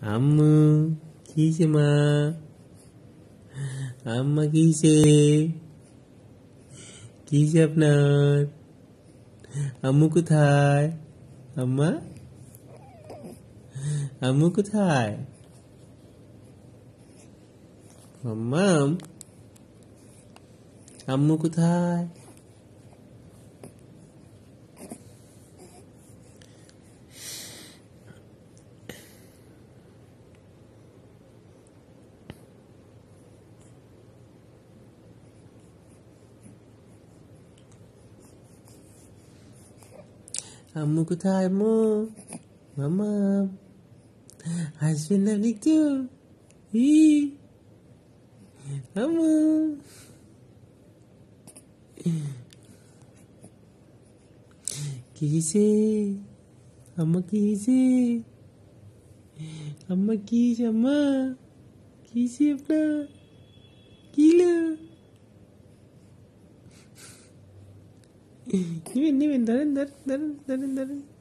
আম্মু কিসে মা? আম্মা কিসে? কিসে আপনার? আম্মু কোথায়? আম্মা আম্মু কোথায়? মাম্মাম আম্মু কোথায়? আম্মু কোথায়? আম্মু মাম্মা আসবেন না আপনি একটু? ই আম্মু কি হয়েছে? আম্মা কি হয়েছে? আম্মা কি হয়েছে? আম্মা কি হয়েছে আপনার? কি নেবেন নেবেন, ধরেন ধরেন ধরেন ধরেন ধরেন।